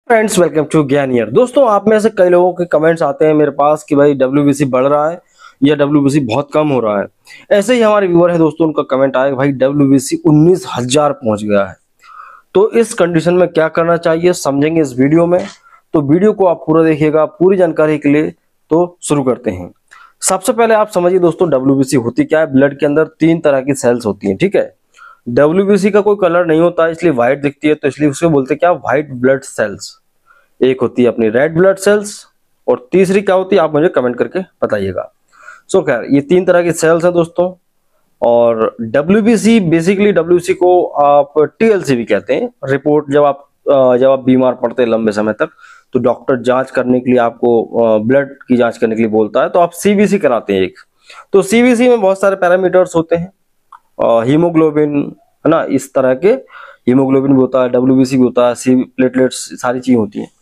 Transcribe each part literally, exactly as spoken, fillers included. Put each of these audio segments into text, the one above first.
Friends, welcome to Gyan year. दोस्तों, आप में से कई लोगों के कमेंट्स आते हैं मेरे पास कि भाई डब्ल्यूबीसी बढ़ रहा है या डब्ल्यूबीसी बहुत कम हो रहा है। ऐसे ही हमारे व्यूअर है दोस्तों, उनका कमेंट आया कि भाई डब्ल्यूबीसी उन्नीस हजार पहुंच गया है। तो इस कंडीशन में क्या करना चाहिए समझेंगे इस वीडियो में। तो वीडियो को आप पूरा देखिएगा पूरी जानकारी के लिए। तो शुरू करते हैं। सबसे पहले आप समझिए दोस्तों, डब्ल्यूबीसी होती क्या है। ब्लड के अंदर तीन तरह की सेल्स होती हैं, ठीक है। डब्ल्यूबीसी का कोई कलर नहीं होता इसलिए व्हाइट दिखती है, तो इसलिए उसको बोलते हैं क्या, व्हाइट ब्लड सेल्स। एक होती है अपनी रेड ब्लड सेल्स और तीसरी क्या होती है आप मुझे कमेंट करके बताइएगा। सो खैर, ये तीन तरह की सेल्स हैं दोस्तों। और डब्ल्यूबीसी बेसिकली, डब्ल्यूबीसी को आप टीएलसी भी कहते हैं। रिपोर्ट जब आप जब आप बीमार पड़ते हैं लंबे समय तक, तो डॉक्टर जांच करने के लिए आपको ब्लड की जांच करने के लिए बोलता है, तो आप सीबीसी कराते हैं एक। तो सीबीसी में बहुत सारे पैरामीटर्स होते हैं, हीमोग्लोबिन है ना, इस तरह के हीमोग्लोबिन भी होता है, डब्ल्यूबीसी भी होता है, सी प्लेटलेट्स, सारी चीजें होती हैं।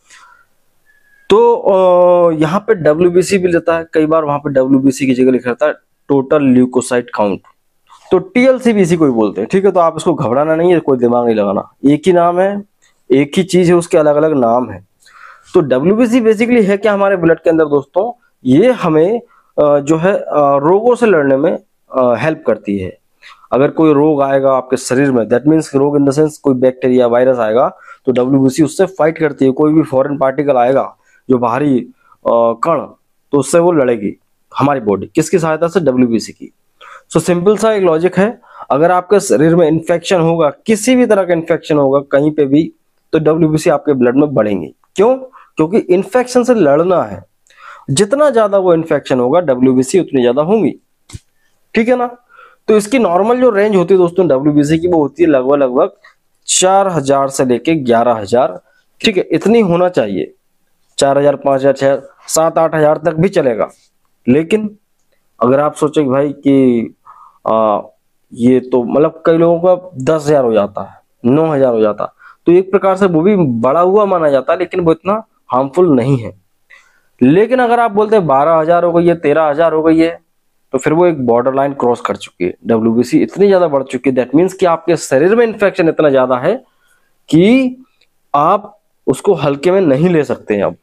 तो यहाँ पे डब्ल्यूबीसी भी लेता है कई बार, वहां पे डब्ल्यूबीसी की जगह लिखा रहता है टोटल ल्यूकोसाइट काउंट। तो टीएलसी भी इसी को ही बोलते हैं, ठीक है। तो आप इसको घबराना नहीं है, कोई दिमाग नहीं लगाना, एक ही नाम है, एक ही चीज है, उसके अलग अलग नाम है। तो डब्ल्यूबीसी बेसिकली है क्या हमारे ब्लड के अंदर दोस्तों, ये हमें जो है रोगों से लड़ने में हेल्प करती है। अगर कोई रोग आएगा आपके शरीर में, दैट मीन्स रोग इन द सेंस कोई बैक्टीरिया वायरस आएगा, तो डब्ल्यूबीसी उससे फाइट करती है। कोई भी फॉरेन पार्टिकल आएगा जो बाहरी कण, तो उससे वो लड़ेगी हमारी बॉडी, किसकी सहायता से, डब्ल्यूबीसी की। सो सिंपल सा एक लॉजिक है, अगर आपके शरीर में इन्फेक्शन होगा, किसी भी तरह का इन्फेक्शन होगा कहीं पे भी, तो डब्ल्यूबीसी आपके ब्लड में बढ़ेंगी। क्यों? क्योंकि इन्फेक्शन से लड़ना है। जितना ज्यादा वो इन्फेक्शन होगा डब्ल्यूबीसी उतनी ज्यादा होंगी, ठीक है ना। तो इसकी नॉर्मल जो रेंज होती है दोस्तों डब्ल्यूबीसी की, वो होती है लगभग लगभग चार हजार से लेके ग्यारह हजार, ठीक है। इतनी होना चाहिए, चार हजार, पांच हजार, छह, सात आठ हजार तक भी चलेगा। लेकिन अगर आप सोचे कि भाई कि आ, ये तो मतलब कई लोगों का दस हजार हो जाता है, नौ हजार हो जाता, तो एक प्रकार से वो भी बड़ा हुआ माना जाता है, लेकिन वो इतना हार्मफुल नहीं है। लेकिन अगर आप बोलते हैं बारह हजार हो गई है, तेरह हजार हो गई है, तो फिर वो एक बॉर्डर लाइन क्रॉस कर चुकी है। डब्ल्यूबीसी इतनी ज्यादा बढ़ चुकी है, दैट मीन्स कि आपके शरीर में इन्फेक्शन इतना ज्यादा है कि आप उसको हल्के में नहीं ले सकते हैं अब।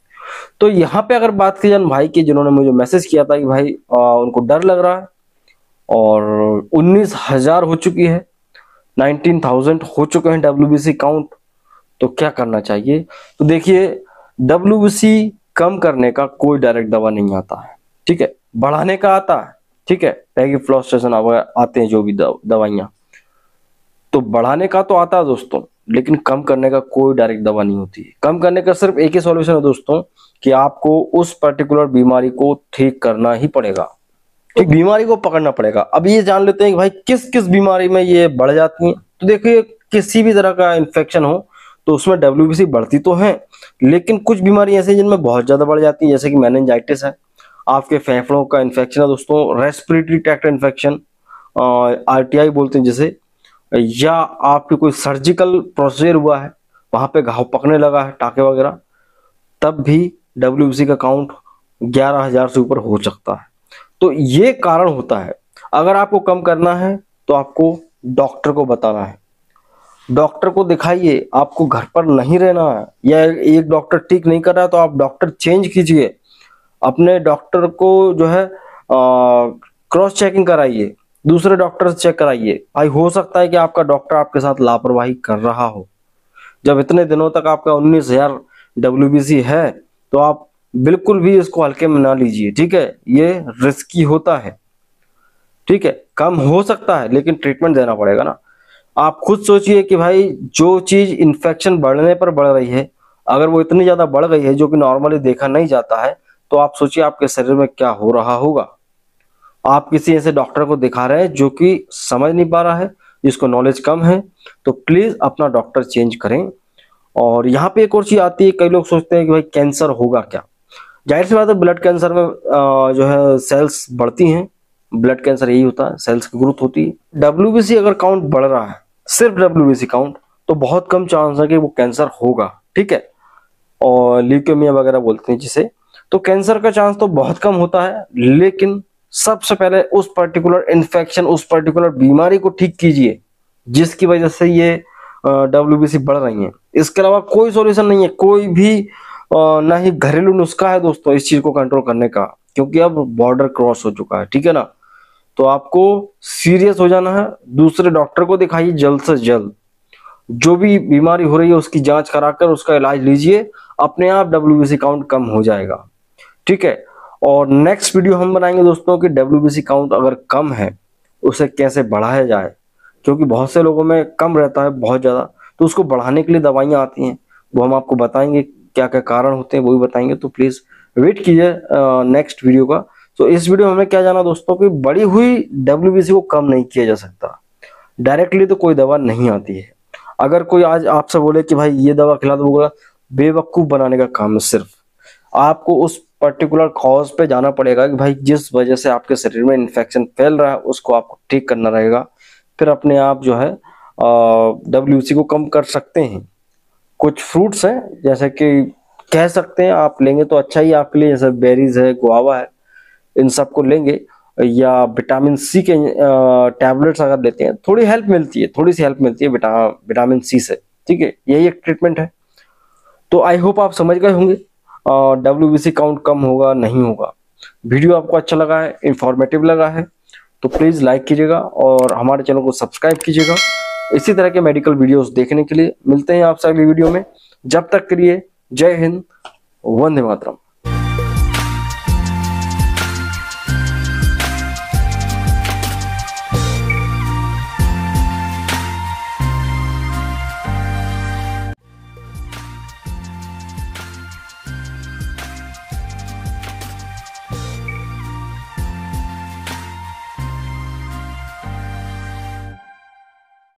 तो यहाँ पे अगर बात की जाए भाई की, जिन्होंने मुझे मैसेज किया था कि भाई आ, उनको डर लग रहा है और उन्नीस हजार हो चुकी है, नाइनटीन थाउजेंड हो चुके हैं डब्ल्यूबीसी काउंट, तो क्या करना चाहिए। तो देखिए, डब्ल्यूबीसी कम करने का कोई डायरेक्ट दवा नहीं आता है, ठीक है। बढ़ाने का आता है, ठीक है, पैगिफ्लॉस्ट्रेशन आते हैं जो भी दवाइयां, तो बढ़ाने का तो आता है दोस्तों, लेकिन कम करने का कोई डायरेक्ट दवा नहीं होती है। कम करने का सिर्फ एक ही सॉल्यूशन है दोस्तों, कि आपको उस पर्टिकुलर बीमारी को ठीक करना ही पड़ेगा, एक बीमारी को पकड़ना पड़ेगा। अब ये जान लेते हैं कि भाई किस किस बीमारी में ये बढ़ जाती है। तो देखिए, किसी भी तरह का इन्फेक्शन हो तो उसमें डब्ल्यूबीसी बढ़ती तो है, लेकिन कुछ बीमारी ऐसी जिनमें बहुत ज्यादा बढ़ जाती है, जैसे कि मेनिंजाइटिस है, आपके फेफड़ों का इन्फेक्शन है दोस्तों, रेस्पिरेटरी ट्रैक्ट इन्फेक्शन, आरटीआई बोलते हैं जिसे, या आपके कोई सर्जिकल प्रोसीजर हुआ है, वहां पे घाव पकने लगा है, टाके वगैरह, तब भी डब्ल्यूबीसी का काउंट ग्यारह हजार से ऊपर हो सकता है। तो ये कारण होता है। अगर आपको कम करना है तो आपको डॉक्टर को बताना है, डॉक्टर को दिखाइए, आपको घर पर नहीं रहना है। या एक डॉक्टर ठीक नहीं कर रहा है तो आप डॉक्टर चेंज कीजिए, अपने डॉक्टर को जो है क्रॉस चेकिंग कराइए, दूसरे डॉक्टर से चेक कराइए। भाई हो सकता है कि आपका डॉक्टर आपके साथ लापरवाही कर रहा हो। जब इतने दिनों तक आपका उन्नीस हजार डब्ल्यूबीसी है, तो आप बिल्कुल भी इसको हल्के में ना लीजिए, ठीक है। ये रिस्की होता है, ठीक है। कम हो सकता है लेकिन ट्रीटमेंट देना पड़ेगा ना। आप खुद सोचिए कि भाई जो चीज इन्फेक्शन बढ़ने पर बढ़ रही है, अगर वो इतनी ज्यादा बढ़ गई है जो कि नॉर्मली देखा नहीं जाता है, तो आप सोचिए आपके शरीर में क्या हो रहा होगा। आप किसी ऐसे डॉक्टर को दिखा रहे हैं जो कि समझ नहीं पा रहा है, जिसको नॉलेज कम है, तो प्लीज अपना डॉक्टर चेंज करें। और यहाँ पे एक और चीज आती है, कई लोग सोचते हैं कि भाई कैंसर होगा क्या। जाहिर सी बात है, ब्लड कैंसर में जो है सेल्स बढ़ती हैं, ब्लड कैंसर यही होता है, सेल्स की ग्रोथ होती है। डब्ल्यूबीसी अगर काउंट बढ़ रहा है, सिर्फ डब्ल्यूबीसी काउंट, तो बहुत कम चांस है कि वो कैंसर होगा, ठीक है। और ल्यूकेमिया वगैरह बोलते हैं जिसे, तो कैंसर का चांस तो बहुत कम होता है। लेकिन सबसे पहले उस पर्टिकुलर इन्फेक्शन, उस पर्टिकुलर बीमारी को ठीक कीजिए जिसकी वजह से ये डब्ल्यूबीसी बढ़ रही हैं। इसके अलावा कोई सॉल्यूशन नहीं है, कोई भी अ, ना ही घरेलू नुस्खा है दोस्तों इस चीज को कंट्रोल करने का, क्योंकि अब बॉर्डर क्रॉस हो चुका है, ठीक है ना। तो आपको सीरियस हो जाना है, दूसरे डॉक्टर को दिखाइए जल्द से जल्द, जो भी बीमारी हो रही है उसकी जांच कराकर उसका इलाज लीजिए, अपने आप डब्ल्यूबीसी काउंट कम हो जाएगा, ठीक है। और नेक्स्ट वीडियो हम बनाएंगे दोस्तों कि डब्ल्यूबीसी काउंट अगर कम है उसे कैसे बढ़ाया जाए, क्योंकि बहुत से लोगों में कम रहता है बहुत ज्यादा, तो उसको बढ़ाने के लिए दवाइयां आती हैं, वो हम आपको बताएंगे क्या क्या कारण होते हैं, वो भी बताएंगे। तो प्लीज वेट कीजिए नेक्स्ट वीडियो का। तो इस वीडियो में हमें क्या जाना दोस्तों कि बढ़ी हुई डब्ल्यूबीसी को कम नहीं किया जा सकता, डायरेक्टली तो कोई दवा नहीं आती है। अगर कोई आज आपसे बोले कि भाई ये दवा खिला दो, बेवकूफ बनाने का काम है। सिर्फ आपको उस पर्टिकुलर कॉज पे जाना पड़ेगा कि भाई जिस वजह से आपके शरीर में इन्फेक्शन फैल रहा है उसको आपको ठीक करना रहेगा, फिर अपने आप जो है डब्ल्यूबीसी को कम कर सकते हैं। कुछ फ्रूट्स हैं जैसे कि कह सकते हैं आप लेंगे तो अच्छा ही आपके लिए, जैसे बेरीज है, गुआवा है, इन सबको लेंगे, या विटामिन सी के टैबलेट्स अगर लेते हैं थोड़ी हेल्प मिलती है, थोड़ी सी हेल्प मिलती है विटा विटामिन सी से, ठीक है। यही एक ट्रीटमेंट है। तो आई होप आप समझ गए होंगे डब्ल्यूबीसी काउंट कम होगा नहीं होगा। वीडियो आपको अच्छा लगा है, इंफॉर्मेटिव लगा है तो प्लीज लाइक कीजिएगा और हमारे चैनल को सब्सक्राइब कीजिएगा। इसी तरह के मेडिकल वीडियोस देखने के लिए मिलते हैं आपसे अगली वीडियो में। जब तक के लिए जय हिंद, वंदे मातरम।